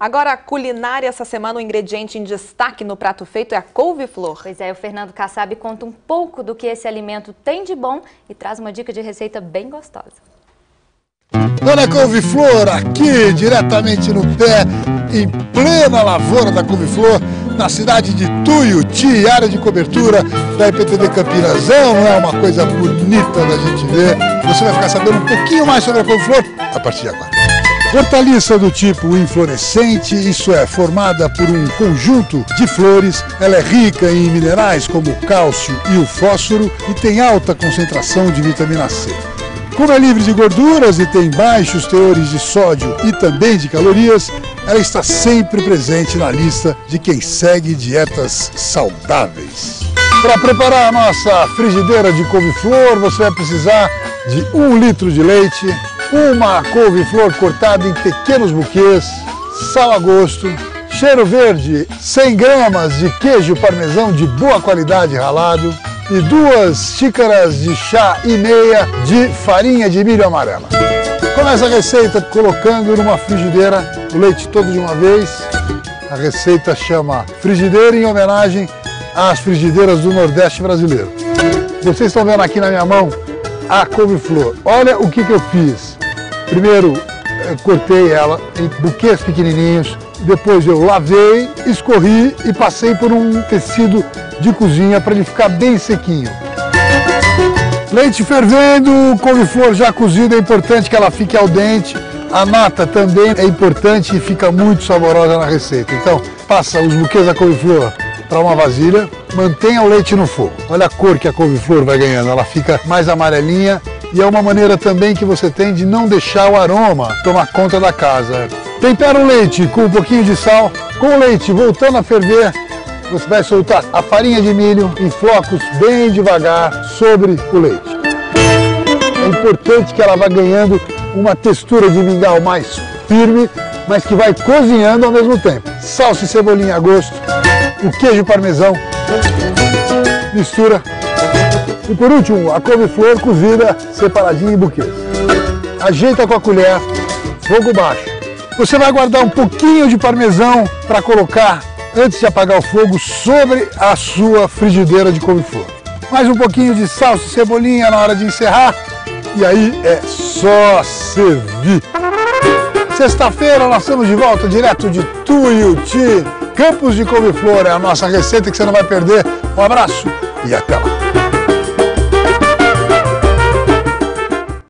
Agora, a culinária essa semana, o ingrediente em destaque no prato feito é a couve-flor. Pois é, o Fernando Kassab conta um pouco do que esse alimento tem de bom e traz uma dica de receita bem gostosa. Dona Couve-Flor, aqui diretamente no pé, em plena lavoura da couve-flor, na cidade de Tuiuti, área de cobertura da IPTV Campinas. Não é uma coisa bonita da gente ver? Você vai ficar sabendo um pouquinho mais sobre a couve-flor a partir de agora. Hortaliça do tipo inflorescente, isso é, formada por um conjunto de flores. Ela é rica em minerais como o cálcio e o fósforo e tem alta concentração de vitamina C. Como é livre de gorduras e tem baixos teores de sódio e também de calorias, ela está sempre presente na lista de quem segue dietas saudáveis. Para preparar a nossa frigideira de couve-flor, você vai precisar de 1 litro de leite, uma couve-flor cortada em pequenos buquês, sal a gosto, cheiro verde, 100 gramas de queijo parmesão de boa qualidade ralado e 2 xícaras de chá e meia de farinha de milho amarela. Começa a receita colocando numa frigideira o leite todo de uma vez. A receita chama frigideira em homenagem às frigideiras do Nordeste brasileiro. Vocês estão vendo aqui na minha mão a couve-flor. Olha o que eu fiz. Primeiro, eu cortei ela em buquês pequenininhos, depois eu lavei, escorri e passei por um tecido de cozinha para ele ficar bem sequinho. Leite fervendo, couve-flor já cozida, é importante que ela fique al dente. A nata também é importante e fica muito saborosa na receita. Então, passa os buquês da couve-flor para uma vasilha, mantenha o leite no fogo. Olha a cor que a couve-flor vai ganhando, ela fica mais amarelinha. E é uma maneira também que você tem de não deixar o aroma tomar conta da casa. Tempera o leite com um pouquinho de sal. Com o leite voltando a ferver, você vai soltar a farinha de milho em flocos bem devagar sobre o leite. É importante que ela vá ganhando uma textura de mingau mais firme, mas que vai cozinhando ao mesmo tempo. Salsa e cebolinha a gosto, o queijo parmesão, mistura. E por último, a couve-flor cozida separadinha em buquês. Ajeita com a colher, fogo baixo. Você vai guardar um pouquinho de parmesão para colocar, antes de apagar o fogo, sobre a sua frigideira de couve-flor. Mais um pouquinho de salsa e cebolinha na hora de encerrar. E aí é só servir. Sexta-feira nós estamos de volta direto de Tuiuti. Campos de couve-flor é a nossa receita que você não vai perder. Um abraço e até lá.